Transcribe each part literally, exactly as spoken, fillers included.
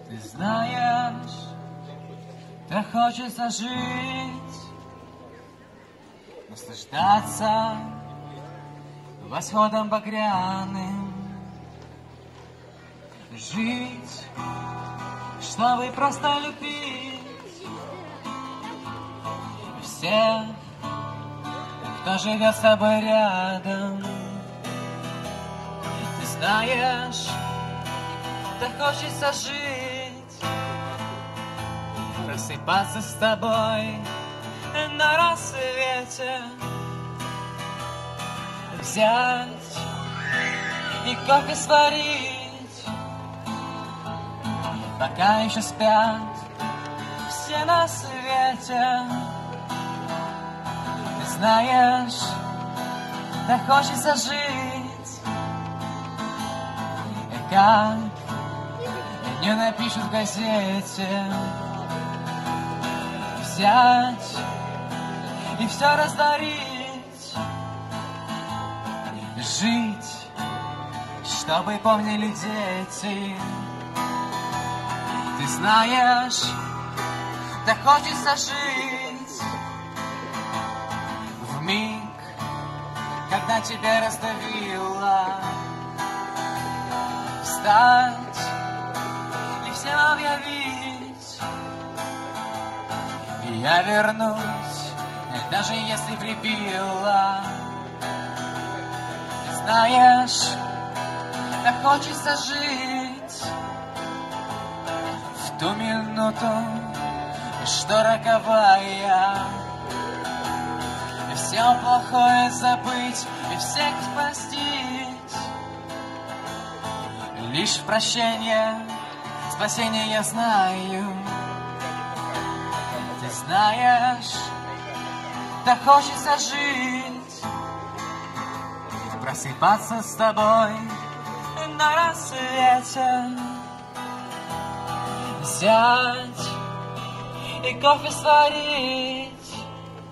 Ты знаешь, так хочется жить, наслаждаться восходом багряным, жить, чтобы просто любить всех, кто живет с тобой рядом. Ты знаешь, так хочется жить, просыпаться с тобой на рассвете, взять и кофе сварить, пока еще спят все на свете. Ты знаешь, так хочется жить, и как не напишут в газете, взять и все раздарить, жить, чтобы помнили дети. Ты знаешь, так хочется жить в миг, когда тебя раздавило, встать и всем объявить: я вернусь, даже если прибило. Ты знаешь, так хочется жить в ту минуту, что роковая, и все плохое забыть, и всех простить. Лишь в прощение спасение я знаю. Ты знаешь, так хочется жить, просыпаться с тобой на рассвете, взять и кофе сварить,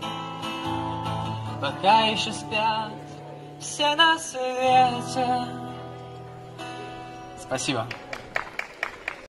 пока еще спят все на свете. Спасибо.